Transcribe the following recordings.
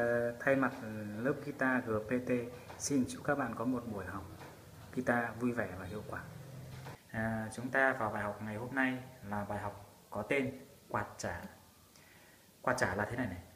Thay mặt lớp guitar GPT xin chúc các bạn có một buổi học guitar vui vẻ và hiệu quả. Chúng ta vào bài học ngày hôm nay là bài học có tên quạt trả. Quạt trả là thế này này.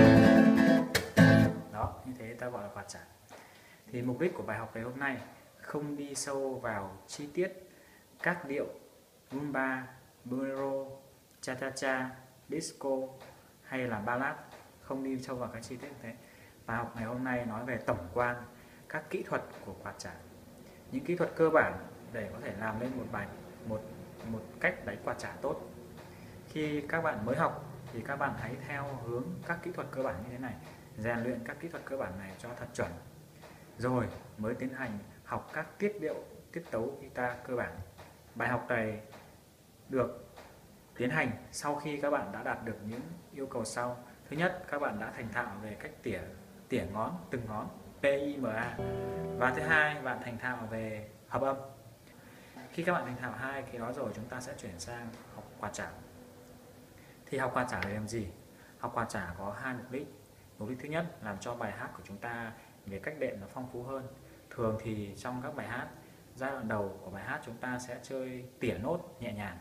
Đó, như thế ta gọi là quạt trả. Thì mục đích của bài học ngày hôm nay không đi sâu vào chi tiết các điệu rumba, bolero, cha cha cha, disco hay là ballad, không đi sâu vào các chi tiết như thế. Bài học ngày hôm nay nói về tổng quan các kỹ thuật của quạt trả, những kỹ thuật cơ bản để có thể làm lên một cách đánh quạt trả tốt. Khi các bạn mới học thì các bạn hãy theo hướng các kỹ thuật cơ bản như thế này, rèn luyện các kỹ thuật cơ bản này cho thật chuẩn, rồi mới tiến hành học các tiết điệu, tiết tấu guitar cơ bản. Bài học này được tiến hành sau khi các bạn đã đạt được những yêu cầu sau. Thứ nhất, các bạn đã thành thạo về cách tỉa ngón, từng ngón PIMA. Và thứ hai, bạn thành thạo về hợp âm. Khi các bạn thành thạo hai cái đó rồi, chúng ta sẽ chuyển sang học quạt trả. Thì học quạt trả để làm gì? Học quạt trả có hai mục đích. Mục đích thứ nhất, làm cho bài hát của chúng ta về cách đệm nó phong phú hơn. Thường thì trong các bài hát, giai đoạn đầu của bài hát chúng ta sẽ chơi tỉa nốt nhẹ nhàng.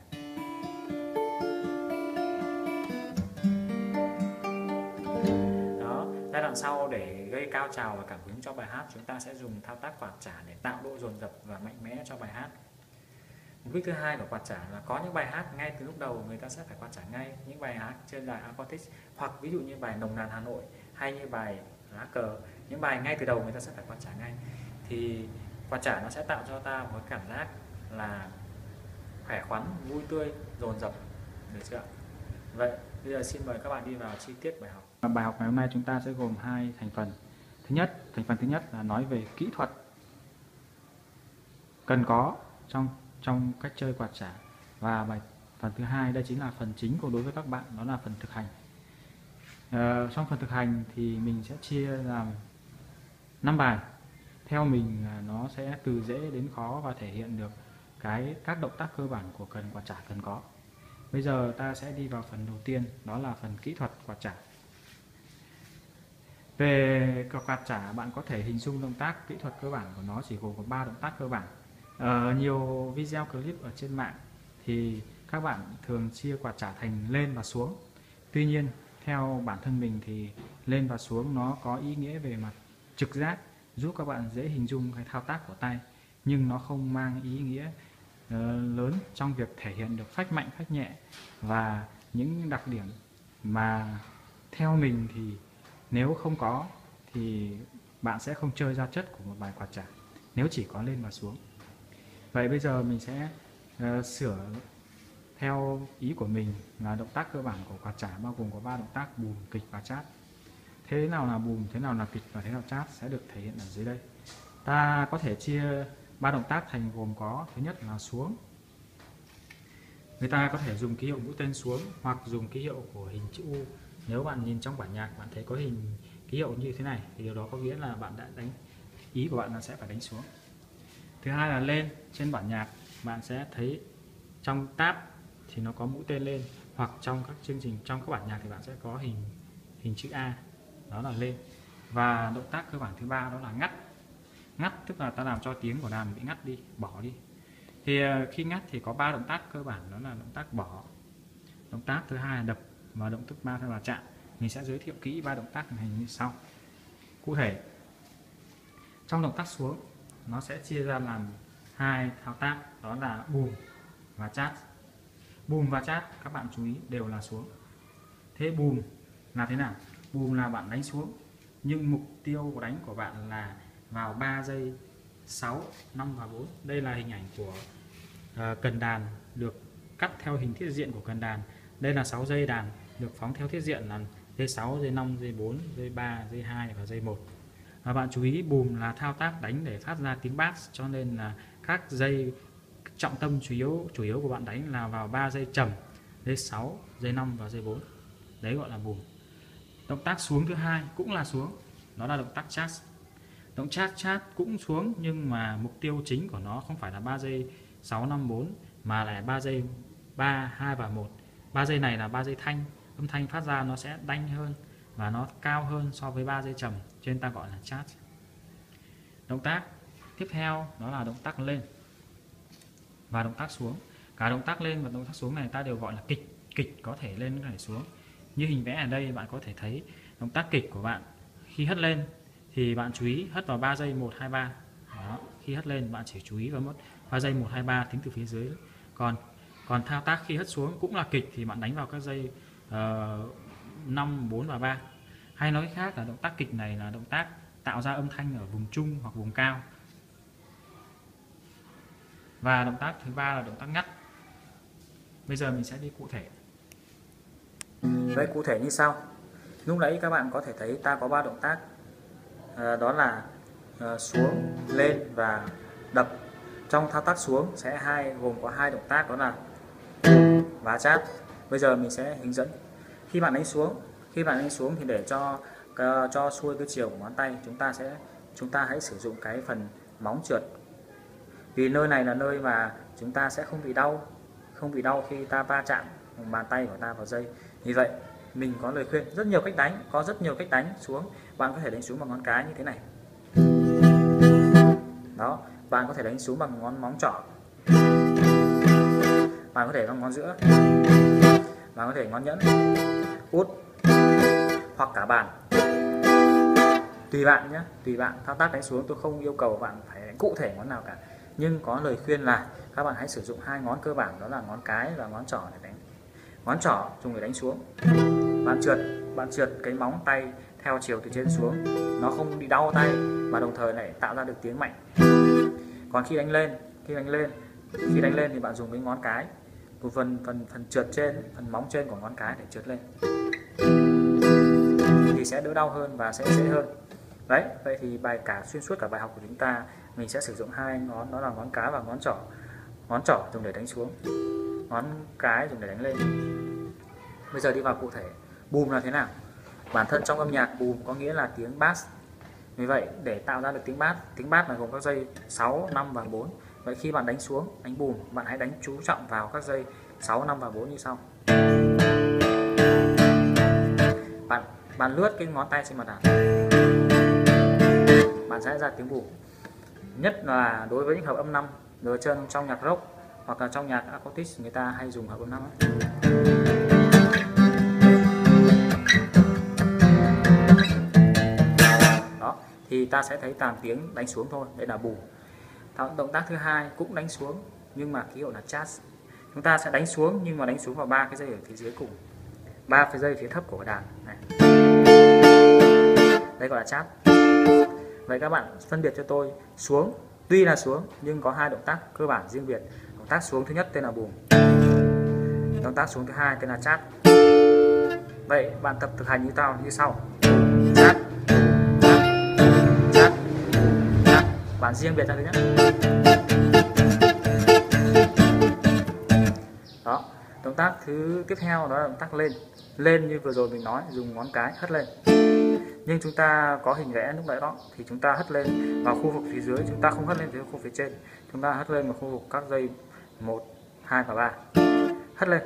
Đó, giai đoạn sau để gây cao trào và cảm hứng cho bài hát, chúng ta sẽ dùng thao tác quạt trả để tạo độ dồn dập và mạnh mẽ cho bài hát. Mục đích thứ hai của quạt trả là có những bài hát ngay từ lúc đầu người ta sẽ phải quạt trả ngay, những bài hát trên đài acoustic, hoặc ví dụ như bài Nồng Nàn Hà Nội hay như bài Lá Cờ, những bài ngay từ đầu người ta sẽ phải quạt trả ngay. Thì quạt trả nó sẽ tạo cho ta một cảm giác là khỏe khoắn, vui tươi, dồn dập, được chưa? Vậy bây giờ xin mời các bạn đi vào chi tiết bài học. Bài học ngày hôm nay chúng ta sẽ gồm hai thành phần. Thành phần thứ nhất là nói về kỹ thuật cần có trong cách chơi quạt trả, và phần thứ hai đây chính là phần chính của đối với các bạn, đó là phần thực hành. Trong phần thực hành thì mình sẽ chia làm 5 bài. Theo mình nó sẽ từ dễ đến khó và thể hiện được các động tác cơ bản của quạt trả cần có. Bây giờ ta sẽ đi vào phần đầu tiên, đó là phần kỹ thuật quạt trả. Về quạt trả, bạn có thể hình dung động tác kỹ thuật cơ bản của nó chỉ gồm có 3 động tác cơ bản. Ở nhiều video clip ở trên mạng thì các bạn thường chia quạt trả thành lên và xuống. Tuy nhiên theo bản thân mình thì lên và xuống nó có ý nghĩa về mặt trực giác, giúp các bạn dễ hình dung cái thao tác của tay, nhưng nó không mang ý nghĩa lớn trong việc thể hiện được phách mạnh, phách nhẹ và những đặc điểm mà theo mình thì nếu không có thì bạn sẽ không chơi ra chất của một bài quạt trả nếu chỉ có lên và xuống. Vậy bây giờ mình sẽ sửa theo ý của mình là động tác cơ bản của quạt trả bao gồm có 3 động tác: bùm, kịch và chát. Thế nào là bùm, thế nào là kịch và thế nào chát sẽ được thể hiện ở dưới đây. Ta có thể chia 3 động tác thành gồm có: thứ nhất là xuống. Người ta có thể dùng ký hiệu mũi tên xuống hoặc dùng ký hiệu của hình chữ U. Nếu bạn nhìn trong bản nhạc bạn thấy có hình ký hiệu như thế này thì điều đó có nghĩa là bạn đã đánh, ý của bạn là sẽ phải đánh xuống. Thứ hai là lên. Trên bản nhạc bạn sẽ thấy trong tab thì nó có mũi tên lên, hoặc trong các chương trình, trong các bản nhạc thì bạn sẽ có hình chữ A, đó là lên. Và động tác cơ bản thứ ba đó là ngắt. Ngắt tức là ta làm cho tiếng của đàn bị ngắt đi, bỏ đi. Thì khi ngắt thì có 3 động tác cơ bản, đó là động tác bỏ, động tác thứ hai là đập, và động tác 3 là chạm. Mình sẽ giới thiệu kỹ 3 động tác hình như sau. Cụ thể, trong động tác xuống nó sẽ chia ra làm 2 thao tác, đó là bùm và chát. Bùm và chát các bạn chú ý đều là xuống. Thế bùm là thế nào? Bùm là bạn đánh xuống, nhưng mục tiêu của đánh của bạn là vào 3 giây 6, 5 và 4. Đây là hình ảnh của cần đàn được cắt theo hình thiết diện của cần đàn. Đây là 6 giây đàn được phóng theo thiết diện là giây 6, giây 5, giây 4, giây 3, giây 2 và giây 1. Và bạn chú ý bùm là thao tác đánh để phát ra tiếng bass, cho nên là các giây trọng tâm chủ yếu của bạn đánh là vào 3 giây trầm, giây 6, giây 5 và giây 4. Đấy gọi là bùm. Động tác xuống thứ hai cũng là xuống, đó là động tác chát. Động tác chát cũng xuống, nhưng mà mục tiêu chính của nó không phải là 3 giây 6, 5, 4 mà là 3 giây 3, 2 và 1. 3 giây này là 3 giây thanh, âm thanh phát ra nó sẽ đanh hơn, và nó cao hơn so với 3 giây trầm, cho nên ta gọi là chát. Động tác tiếp theo đó là động tác lên và động tác xuống. Cả động tác lên và động tác xuống này ta đều gọi là kịch. Kịch có thể lên có thể xuống. Như hình vẽ ở đây bạn có thể thấy động tác kịch của bạn khi hất lên thì bạn chú ý hất vào 3 giây 1 2 3. Đó, khi hất lên bạn chỉ chú ý vào 3 giây 1 2 3 tính từ phía dưới. Còn thao tác khi hất xuống cũng là kịch thì bạn đánh vào các giây 5 4 và 3. Hay nói khác là động tác kịch này là động tác tạo ra âm thanh ở vùng trung hoặc vùng cao. Và động tác thứ ba là động tác ngắt. Bây giờ mình sẽ đi cụ thể. Vậy cụ thể như sau. Lúc nãy các bạn có thể thấy ta có 3 động tác, đó là xuống, lên và đập. Trong thao tác xuống sẽ gồm có 2 động tác, đó là và chát. Bây giờ mình sẽ hướng dẫn. Khi bạn đánh xuống thì để cho xuôi cái chiều của ngón tay, chúng ta hãy sử dụng cái phần móng trượt. Vì nơi này là nơi mà chúng ta sẽ không bị đau khi ta va chạm bàn tay của ta vào dây. Vì vậy mình có lời khuyên, rất nhiều cách đánh xuống. Bạn có thể đánh xuống bằng ngón cái như thế này. Đó, bạn có thể đánh xuống bằng ngón móng trỏ. Bạn có thể bằng ngón giữa. Bạn có thể ngón nhẫn, út hoặc cả bàn. Tùy bạn nhé, tùy bạn. Thao tác đánh xuống tôi không yêu cầu bạn phải đánh cụ thể ngón nào cả. Nhưng có lời khuyên là các bạn hãy sử dụng 2 ngón cơ bản, đó là ngón cái và ngón trỏ để đánh. Ngón trỏ dùng để đánh xuống. Bạn trượt cái móng tay theo chiều từ trên xuống, nó không bị đau tay mà đồng thời lại tạo ra được tiếng mạnh. Còn khi đánh lên thì bạn dùng cái ngón cái, một phần trượt trên, phần móng trên của ngón cái để trượt lên thì sẽ đỡ đau hơn và sẽ dễ hơn. Đấy, vậy thì xuyên suốt cả bài học của chúng ta mình sẽ sử dụng 2 ngón, đó là ngón cái và ngón trỏ. Ngón trỏ dùng để đánh xuống, ngón cái dùng để đánh lên. Bây giờ đi vào cụ thể. Bùm là thế nào? Bản thân trong âm nhạc bùm có nghĩa là tiếng bass. Vì vậy để tạo ra được tiếng bass là gồm các giây 6, 5 và 4. Vậy khi bạn đánh xuống, đánh bùm, bạn hãy đánh chú trọng vào các giây 6, 5 và 4 như sau. Bạn lướt cái ngón tay trên mặt đàn, bạn sẽ ra tiếng bùm. Nhất là đối với những hợp âm 5, ở trong nhạc rock hoặc là trong nhạc acoustic người ta hay dùng hợp âm 5 ấy. Đó, thì ta sẽ thấy tàn tiếng đánh xuống thôi, đây là bùm. Động tác thứ hai cũng đánh xuống nhưng mà ký hiệu là chát. Chúng ta sẽ đánh xuống nhưng mà đánh xuống vào 3 cái dây ở phía dưới cùng, 3 cái dây phía thấp của đàn này. Đây gọi là chát. Vậy các bạn phân biệt cho tôi, xuống tuy là xuống nhưng có 2 động tác cơ bản riêng biệt. Động tác xuống thứ nhất tên là bùm, động tác xuống thứ hai tên là chát. Vậy bạn tập thực hành như sau: chát, chát, chát, chát. Bạn riêng biệt ra thứ nhất. Đó, động tác tiếp theo đó là động tác lên. Lên như vừa rồi mình nói, dùng ngón cái hất lên. Nhưng chúng ta có hình vẽ lúc nãy đó thì chúng ta hất lên vào khu vực phía dưới, chúng ta không hất lên khu vực phía trên. Chúng ta hất lên vào khu vực các dây 1, 2 và 3. Hất lên.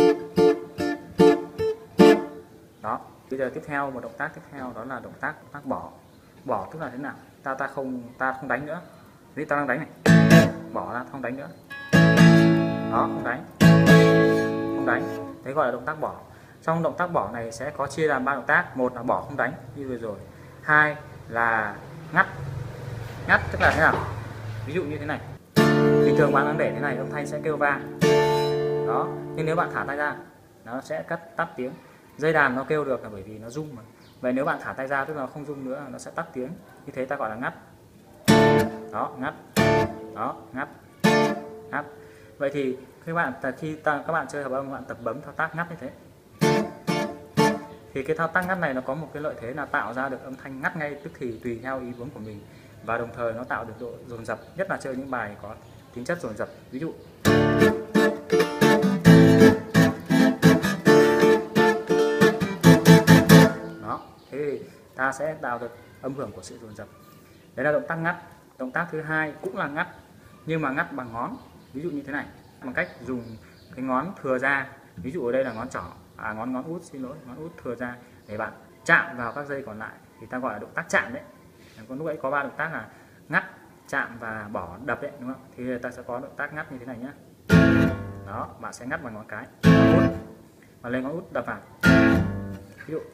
Đó, bây giờ một động tác tiếp theo đó là động tác bỏ. Bỏ tức là thế nào? Ta không đánh nữa. Vì ta đang đánh này. Bỏ ra, không đánh nữa. Đó, không đánh. Đấy gọi là động tác bỏ. Trong động tác bỏ này sẽ có chia làm 3 động tác. Một là bỏ không đánh như vừa rồi. 2 là ngắt. Ngắt tức là thế nào? Ví dụ như thế này. Bình thường bạn đang để thế này, âm thanh sẽ kêu vang. Đó, nhưng nếu bạn thả tay ra, nó sẽ tắt tiếng. Dây đàn nó kêu được là bởi vì nó rung mà. Vậy nếu bạn thả tay ra tức là không rung nữa, nó sẽ tắt tiếng. Như thế ta gọi là ngắt. Đó, ngắt. Đó, ngắt. Ngắt. Vậy thì các bạn chơi hợp âm, các bạn tập bấm thao tác ngắt như thế. Thì cái thao tác ngắt này nó có một cái lợi thế là tạo ra được âm thanh ngắt ngay tức thì tùy theo ý muốn của mình, và đồng thời nó tạo được độ dồn dập, nhất là chơi những bài có tính chất dồn dập. Ví dụ đó, thế thì ta sẽ tạo được âm hưởng của sự dồn dập. Đấy là động tác ngắt. Động tác thứ hai cũng là ngắt nhưng mà ngắt bằng ngón, ví dụ như thế này, bằng cách dùng cái ngón thừa ra, ví dụ ở đây là ngón trỏ, ngón út, ngón út thừa ra để bạn chạm vào các dây còn lại thì ta gọi là động tác chạm đấy. Còn lúc ấy có 3 động tác là ngắt, chạm và bỏ, đập đấy, đúng không? Thì ta sẽ có động tác ngắt như thế này nhé. Đó, bạn sẽ ngắt bằng ngón cái út và lên ngón út đập vào. Ví dụ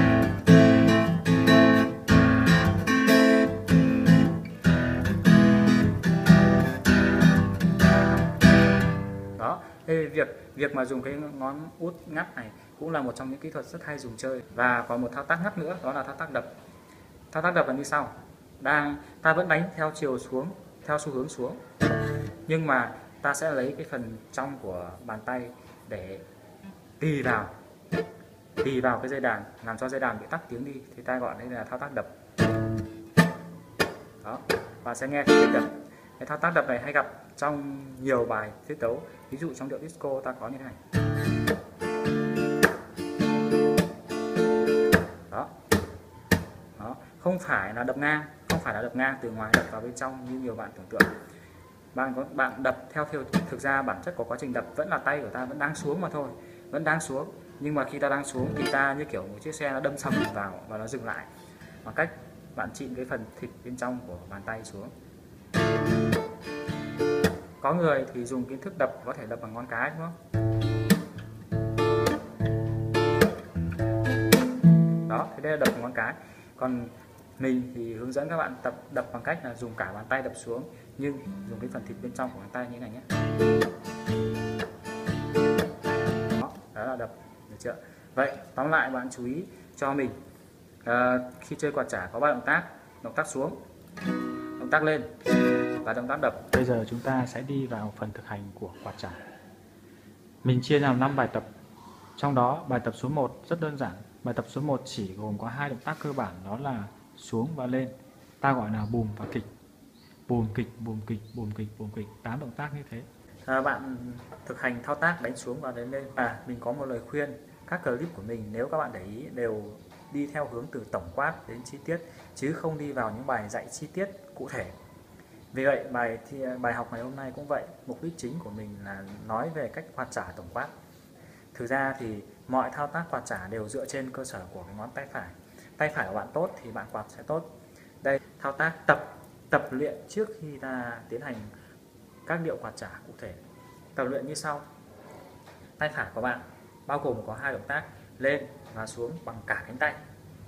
đó. Thì việc mà dùng cái ngón út ngắt này cũng là một trong những kỹ thuật rất hay dùng chơi. Và còn một thao tác ngắt nữa, đó là thao tác đập. Thao tác đập là như sau: ta vẫn đánh theo chiều xuống, theo xu hướng xuống, nhưng mà ta sẽ lấy cái phần trong của bàn tay để tì vào cái dây đàn, làm cho dây đàn bị tắt tiếng đi, thì ta gọi đây là thao tác đập. Đó, bạn sẽ nghe tiếng đập. Cái thao tác đập này hay gặp trong nhiều bài tiết tấu, ví dụ trong điệu disco ta có như thế này. Đó. Đó, không phải là đập ngang, từ ngoài đập vào bên trong như nhiều bạn tưởng tượng. Bạn đập theo thực ra bản chất của quá trình đập vẫn là tay của ta vẫn đang xuống mà thôi, vẫn đang xuống, nhưng mà khi ta đang xuống thì ta như kiểu một chiếc xe nó đâm sầm vào và nó dừng lại, bằng cách bạn chịn cái phần thịt bên trong của bàn tay xuống. Có người thì dùng kiến thức đập có thể đập bằng ngón cái, đúng không? Đó, thế đây là đập bằng ngón cái. Còn mình thì hướng dẫn các bạn tập đập bằng cách là dùng cả bàn tay đập xuống, nhưng dùng cái phần thịt bên trong của bàn tay như thế này nhé. Đó là đập, được chưa? Vậy tóm lại bạn chú ý cho mình, khi chơi quạt chả có 3 động tác: động tác xuống, động tác lên và động tác đập. Bây giờ chúng ta sẽ đi vào phần thực hành của quạt chả. Mình chia làm 5 bài tập. Trong đó bài tập số 1 rất đơn giản. Bài tập số 1 chỉ gồm có 2 động tác cơ bản, đó là xuống và lên. Ta gọi là bùm và kịch. Bùm kịch, bùm kịch, bùm kịch, bùm kịch, 8 động tác như thế. Bạn thực hành thao tác đánh xuống và đánh lên. Mình có một lời khuyên, các clip của mình nếu các bạn để ý đều đi theo hướng từ tổng quát đến chi tiết, chứ không đi vào những bài dạy chi tiết cụ thể. Vì vậy bài học ngày hôm nay cũng vậy, mục đích chính của mình là nói về cách quạt chả tổng quát. Thực ra thì mọi thao tác quạt chả đều dựa trên cơ sở của cái ngón tay phải. Tay phải của bạn tốt thì bạn quạt sẽ tốt. Đây, thao tác tập luyện trước khi ta tiến hành các điệu quạt chả cụ thể. Tập luyện như sau: tay phải của bạn bao gồm có 2 động tác lên và xuống bằng cả cánh tay.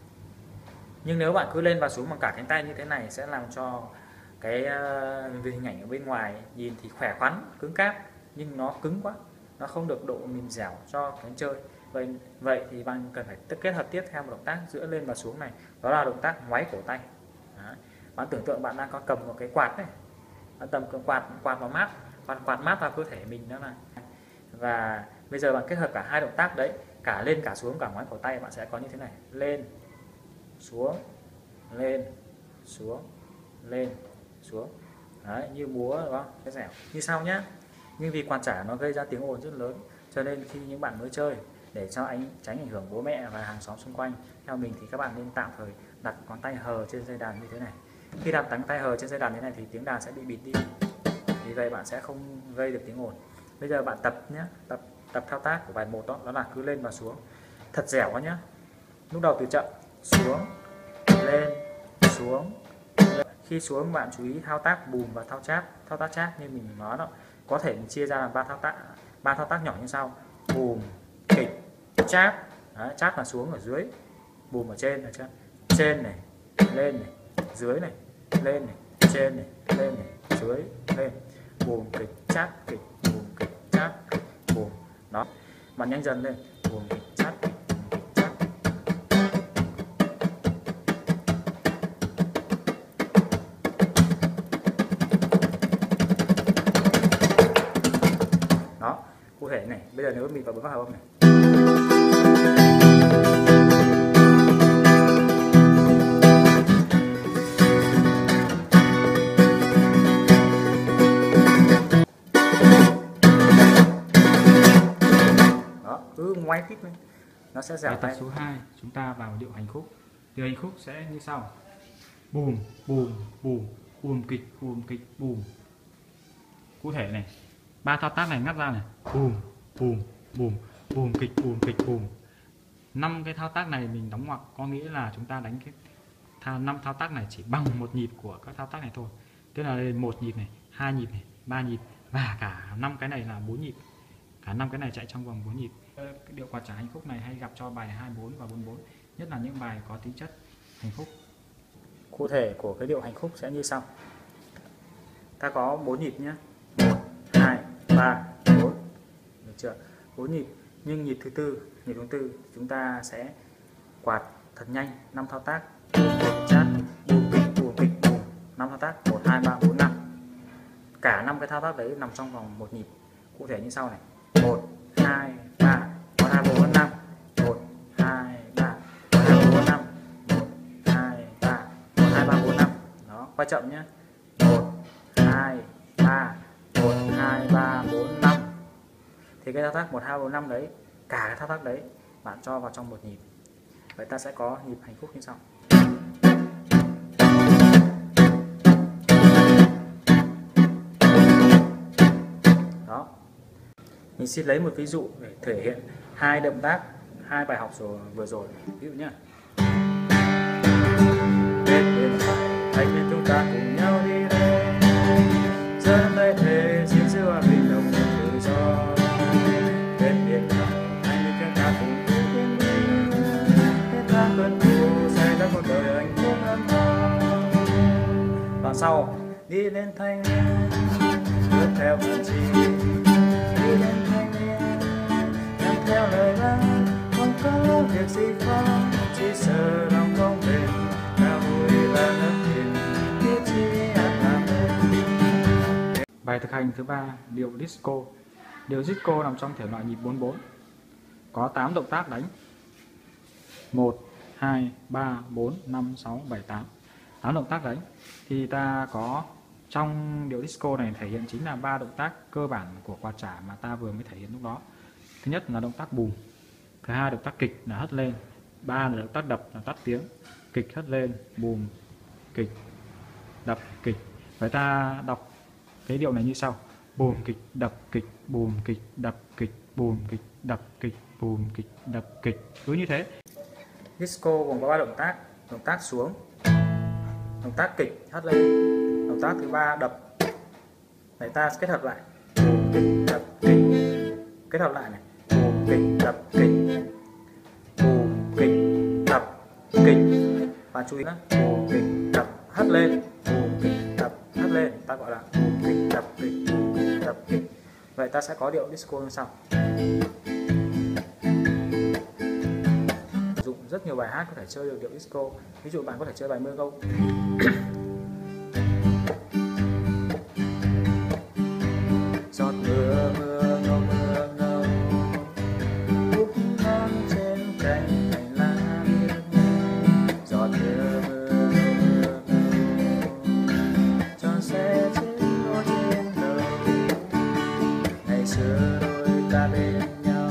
Nhưng nếu bạn cứ lên và xuống bằng cả cánh tay như thế này sẽ làm cho cái hình ảnh ở bên ngoài nhìn thì khỏe khoắn, cứng cáp, nhưng nó cứng quá, nó không được độ mềm dẻo cho cái chơi. Vậy thì bạn cần phải kết hợp tiếp theo một động tác giữa lên và xuống này, đó là động tác ngoáy cổ tay. Đó. Bạn tưởng tượng bạn đang có cầm một cái quạt này, bạn tầm quạt mát vào cơ thể mình, đó là. Và bây giờ bạn kết hợp cả 2 động tác đấy, cả lên cả xuống, cả ngoáy cổ tay, bạn sẽ có như thế này: lên xuống, lên xuống, lên xuống. Đấy, như múa, đúng không? Cái dẻo như sau nhé. Nhưng vì quạt chả nó gây ra tiếng ồn rất lớn, cho nên khi những bạn mới chơi, để cho tránh ảnh hưởng bố mẹ và hàng xóm xung quanh, theo mình thì các bạn nên tạm thời đặt ngón tay hờ trên dây đàn như thế này. Khi đặt ngón tay hờ trên dây đàn như thế này thì tiếng đàn sẽ bị bịt đi, vì vậy bạn sẽ không gây được tiếng ồn. Bây giờ bạn tập nhé, tập thao tác của bài 1 đó là cứ lên và xuống thật dẻo quá nhé. Lúc đầu từ chậm: xuống, lên, xuống, lên. Khi xuống bạn chú ý thao tác bùm và thao tác chát như mình nói đó. Có thể mình chia ra làm 3 thao tác nhỏ như sau: bùm, kịch, chát. Đấy, chát là xuống ở dưới, bùm ở trên, ở trên này, lên này, dưới này, lên này, trên này, lên này, dưới, lên, bùm kịch chát kịch, bùm kịch chát kịch, bùm. Đó, bạn nhanh dần lên: bùm kịch chát kịch, bùm kịch chát kịch. Đó, cụ thể này. Bây giờ nếu mình vào bấm vào hợp âm này, cứ ngoáy tít lên nó sẽ dẻo tay. Bài tập số 2 chúng ta vào điệu hành khúc. Điệu hành khúc sẽ như sau: bùm bùm bùm, bùm kịch bùm. Cụ thể này, 3 thao tác này ngắt ra này: bùm bùm bùm, bùm kịch bùm. 5 cái thao tác này mình đóng ngoặc có nghĩa là chúng ta đánh cái 5 thao tác này chỉ bằng một nhịp của các thao tác này thôi. Tức là lên 1 nhịp này, 2 nhịp này, 3 nhịp và cả 5 cái này là 4 nhịp. Cả 5 cái này chạy trong vòng 4 nhịp. Cái điệu quạt trả hành khúc này hay gặp cho bài 24 và 44, nhất là những bài có tính chất hành khúc. Cụ thể của cái điệu hành khúc sẽ như sau. Ta có 4 nhịp nhé. 1 2 3 4. Được chưa? 4 nhịp, nhưng nhịp thứ tư chúng ta sẽ quạt thật nhanh, 5 thao tác. Chát, bùm kịch, 5 thao tác, 1 2 3 4 5. Cả 5 cái thao tác đấy nằm trong vòng một nhịp. Cụ thể như sau này. 1 2 3 1 2 4 5. 1 2 3 1 2 4 5. 1 2 3 1 2 3 4 5. Đó, quay chậm nhé. 1 2 3 1 2 3 4 5. Thì cái thao tác 1 2 4 5 đấy, cả cái thao tác đấy bạn cho vào trong một nhịp. Vậy ta sẽ có nhịp hành khúc như sau. Đó. Mình xin lấy một ví dụ để thể hiện hai động tác, hai bài học vừa rồi. Ví dụ nhé. Anh nên chúng ta cùng nhau đi đây, dẫn tay thế xin giữ hòa bình đồng đội tự do. Bên biển đảo, anh nên chúng ta cùng tiến lên, hết ta cơn thù, xây ra cuộc đời anh phúc ấm no. Đoạn sau, đi lên thanh niên, bước theo bản chi, đi lên thanh niên, làm theo lời bác, không có việc gì khó, chỉ sợ lòng không bền. Bài thực hành thứ 3, điệu disco. Điệu disco nằm trong thể loại nhịp 44. Có 8 động tác đánh. 1 2 3 4 5 6 7 8. 8 động tác đấy. Thì ta có trong điệu disco này thể hiện chính là 3 động tác cơ bản của quạt trả mà ta vừa mới thể hiện lúc đó. Thứ nhất là động tác bùm. Thứ hai động tác kịch là hất lên. 3 là động tác đập là tắt tiếng. Kịch hất lên, bùm, kịch, đập, kịch. Vậy ta đọc cái điệu này như sau: bùm kịch đập kịch, bùm kịch đập kịch, bùm kịch đập kịch, bùm kịch đập kịch. Cứ như thế. Disco gồm có 3 động tác. Động tác xuống, động tác kịch hất lên, động tác thứ 3 đập. Đấy, ta kết hợp lại. Bùm kịch đập kịch. Kết hợp lại này. Bùm kịch đập kịch, bùm kịch đập kịch. Và chú ý đó, bùm kịch đập hất lên, bùm kịch đập hất lên. Ta gọi là bùm kịch đập kịch, bùm kịch đập kịch. Vậy ta sẽ có điệu disco như sau. Sử dụng rất nhiều bài hát có thể chơi được điệu disco. Ví dụ bạn có thể chơi bài Mưa Câu. Giọt mưa mưa ngâu mưa ngâu, úp non trên cành hành lá biếc. Giọt mưa mưa mưa ngâu, tròn xe trên đôi trên đầu. Ngày xưa đôi ta bên nhau.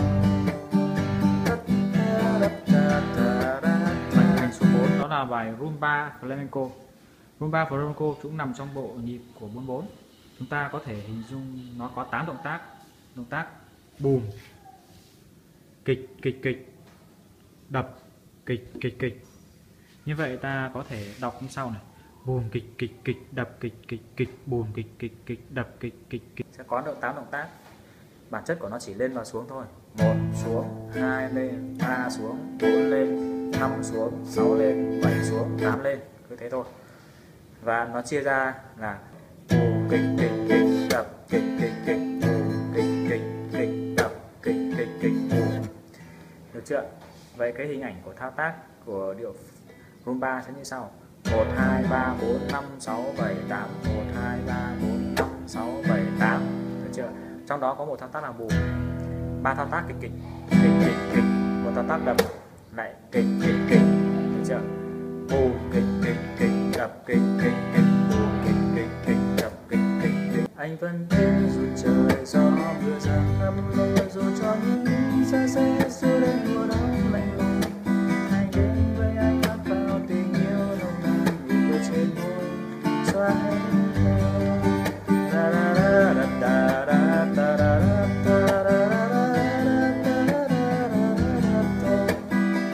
Bài hành số 4 đó là bài Rumba Flamenco. Rumba Flamenco cũng nằm trong bộ nhịp của 44. Chúng ta có thể hình dung nó có 8 động tác. Động tác bùm, kịch kịch kịch, đập kịch kịch kịch. Như vậy ta có thể đọc như sau này: bùm kịch kịch kịch, đập kịch kịch kịch, bùm kịch kịch kịch, đập kịch kịch kịch. Sẽ có được 8 động tác. Bản chất của nó chỉ lên và xuống thôi. 1 xuống, 2 lên, 3 xuống, 4 lên, 5 xuống, 6 lên, 7 xuống, 8 lên. Cứ thế thôi. Và nó chia ra là bùm kịch kịch kịch, đập kịch kịch kịch, bùm kịch kịch kịch, đập kịch kịch kịch, bùm. Được chưa? Vậy cái hình ảnh của thao tác của điệu rumba sẽ như sau: 1 2 3 4 5 6 7 8, 1 2 3 4 5 6 7 8. Được chưa? Trong đó có một thao tác là bùm, 3 thao tác kịch kịch kịch kịch kịch, một thao tác đập lại kịch kịch kịch. Được chưa? Bùm kịch kịch kịch, đập kịch kịch kịch, bùm kịch kịch kịch, đập kịch kịch kịch. Anh vẫn đến dù trời gió mưa giăng ngâm lối, dù cho những xa xe xưa đến mùa đông lạnh lùng. Anh đến với anh áp vào tình yêu nồng nàn, nụ cười trên môi xóa hết da da da da da da da da da da da da da da da da.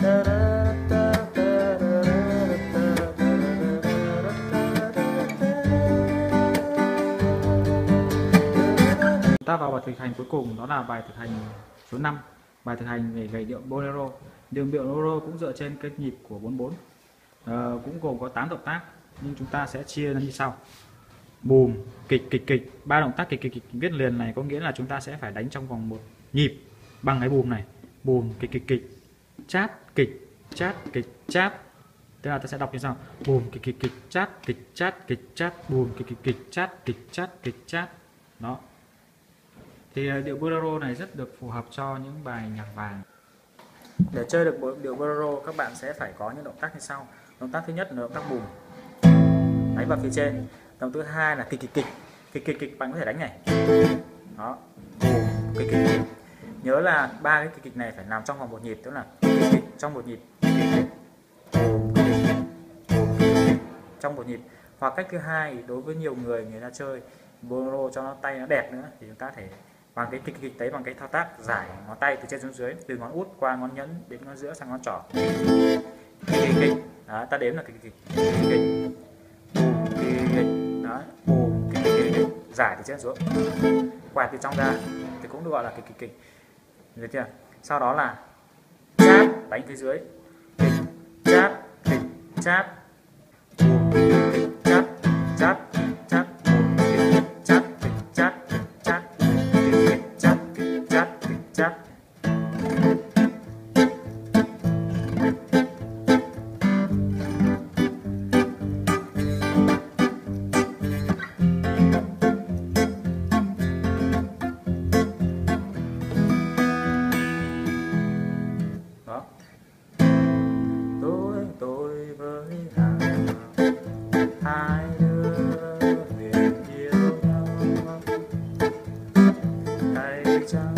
ta vào bài thực hành cuối cùng, đó là bài thực hành số 5, bài thực hành về gảy điệu bolero. Điệu bolero cũng dựa trên cái nhịp của 44, cũng gồm có 8 động tác, nhưng chúng ta sẽ chia ra như sau: bùm, kịch kịch kịch. 3 động tác kịch kịch kịch viết liền này có nghĩa là chúng ta sẽ phải đánh trong vòng một nhịp bằng cái bùm này. Bùm kịch kịch kịch, chát kịch chát kịch chát. Tức là ta sẽ đọc như sau: bùm kịch kịch kịch, chát kịch chát, bùm kịch kịch kịch, chát kịch chát. Đó. Thì điệu bolero này rất được phù hợp cho những bài nhạc vàng. Để chơi được điệu bolero, các bạn sẽ phải có những động tác như sau. Động tác thứ nhất là động tác bùm, đánh vào phía trên. Động tác thứ hai là kịch kịch kịch. Kịch kịch kịch bạn có thể đánh này. Đó, bùm kịch kịch kịch. Nhớ là 3 cái kịch kịch này phải nằm trong vòng một nhịp, tức là kịch kịch trong một nhịp, kịch kịch bùm kịch kịch bùm kịch kịch trong một nhịp. Hoặc cách thứ hai, đối với nhiều người ta chơi bolero cho nó tay nó đẹp nữa, thì chúng ta thể bằng cái kịch kịch đấy, bằng cái thao tác giải ngón tay từ trên xuống dưới, từ ngón út qua ngón nhẫn đến ngón giữa sang ngón trỏ. Kịch kịch. Đó, ta đếm là kịch kịch kịch bùm kịch kịch. Đó, bùm kịch kịch, giải từ trên xuống, quạt từ trong ra thì cũng được gọi là kịch kịch kịch. Được chưa? Sau đó là chát, đánh phía dưới, kịch chát kịch chát, bùm kịch chát chát chát, bùm kịch chát kịch chát chát, kịch chát kịch chát kịch chát. Đó. Tôi với nàng, hai đứa nguyện yêu nhau, tay trắng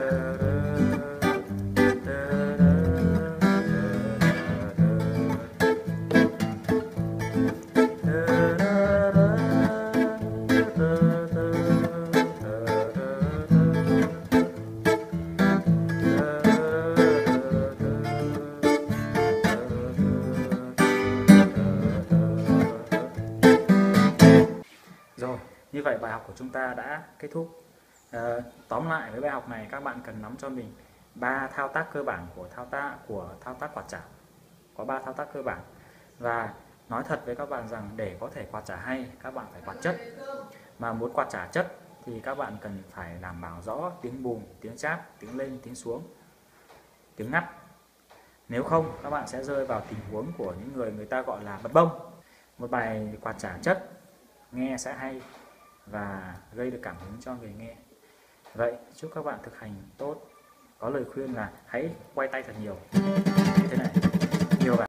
Rồi, như vậy bài học của chúng ta đã kết thúc. Tóm lại với bài học này, các bạn cần nắm cho mình 3 thao tác cơ bản của thao tác quạt chảo. Có 3 thao tác cơ bản. Và nói thật với các bạn rằng để có thể quạt chả hay, các bạn phải quạt chất. Mà muốn quạt chả chất thì các bạn cần phải đảm bảo rõ tiếng bùm, tiếng chát, tiếng lên, tiếng xuống, tiếng ngắt. Nếu không, các bạn sẽ rơi vào tình huống của những người ta gọi là bật bông. Một bài quạt chả chất nghe sẽ hay và gây được cảm hứng cho người nghe. Vậy chúc các bạn thực hành tốt. Có lời khuyên là hãy quay tay thật nhiều như thế này.